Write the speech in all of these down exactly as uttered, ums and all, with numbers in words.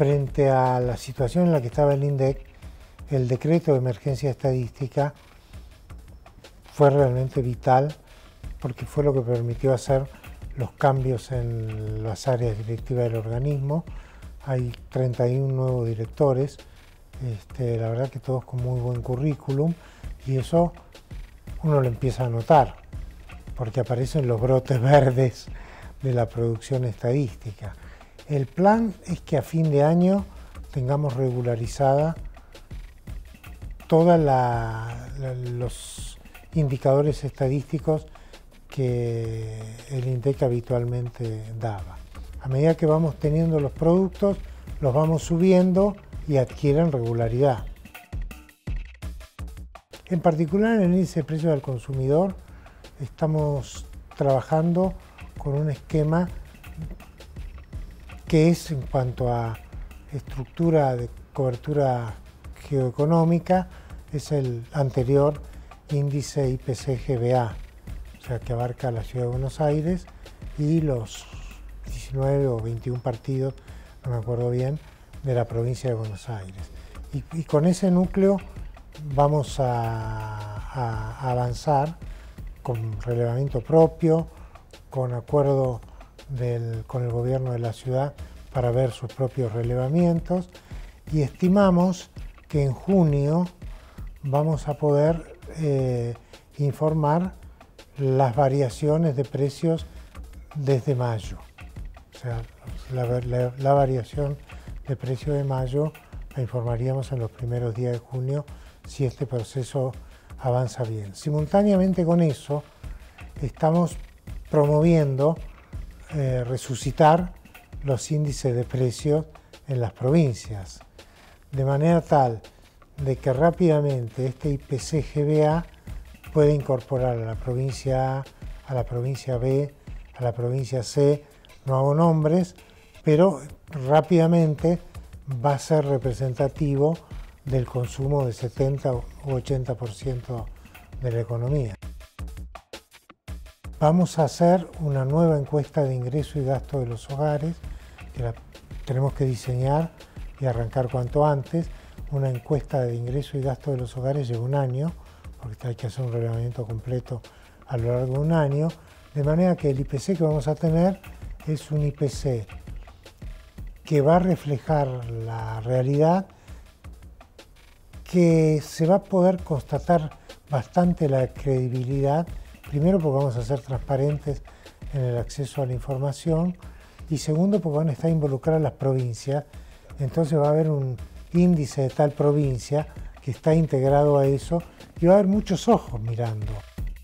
frente a la situación en la que estaba el INDEC, el decreto de emergencia estadística fue realmente vital porque fue lo que permitió hacer los cambios en las áreas directivas del organismo. Hay treinta y uno nuevos directores, este, la verdad que todos con muy buen currículum, y eso uno lo empieza a notar porque aparecen los brotes verdes de la producción estadística. El plan es que a fin de año tengamos regularizada todos los indicadores estadísticos que el INDEC habitualmente daba. A medida que vamos teniendo los productos, los vamos subiendo y adquieren regularidad. En particular en el índice de precios al consumidor estamos trabajando con un esquema que es, en cuanto a estructura de cobertura geoeconómica, es el anterior índice I P C G B A, o sea, que abarca la ciudad de Buenos Aires y los diecinueve o veintiún partidos, no me acuerdo bien, de la provincia de Buenos Aires. Y, y con ese núcleo vamos a, a, a avanzar con relevamiento propio, con acuerdo del, con el gobierno de la ciudad para ver sus propios relevamientos, y estimamos que en junio vamos a poder eh, informar las variaciones de precios desde mayo. O sea, la, la, la variación de precio de mayo la informaríamos en los primeros días de junio si este proceso avanza bien. Simultáneamente con eso, estamos promoviendo eh, resucitar los índices de precios en las provincias, de manera tal de que rápidamente este I P C G B A puede incorporar a la provincia A, a la provincia B, a la provincia C, no hago nombres, pero rápidamente va a ser representativo del consumo del setenta u ochenta por ciento de la economía. Vamos a hacer una nueva encuesta de ingreso y gasto de los hogares, que la tenemos que diseñar y arrancar cuanto antes. Una encuesta de ingreso y gasto de los hogares lleva un año, porque hay que hacer un relevamiento completo a lo largo de un año, de manera que el I P C que vamos a tener es un I P C que va a reflejar la realidad, que se va a poder constatar bastante la credibilidad, primero porque vamos a ser transparentes en el acceso a la información, y segundo porque van a estar involucradas las provincias, entonces va a haber un índice de tal provincia que está integrado a eso y va a haber muchos ojos mirando.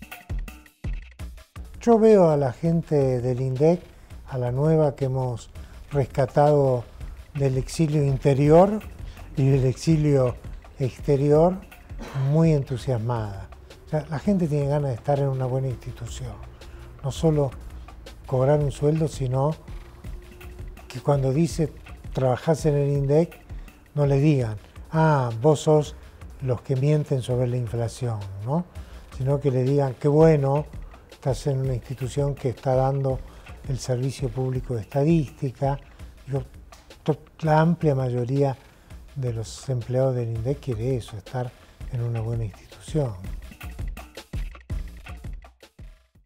Yo veo a la gente del INDEC, a la nueva que hemos rescatado del exilio interior y del exilio exterior, muy entusiasmada. O sea, la gente tiene ganas de estar en una buena institución, no solo cobrar un sueldo, sino que cuando dice trabajás en el INDEC, no le digan, ah, vos sos los que mienten sobre la inflación, ¿no? Sino que le digan, qué bueno, estás en una institución que está dando el servicio público de estadística. Yo, la amplia mayoría de los empleados del INDEC quiere eso, estar en una buena institución.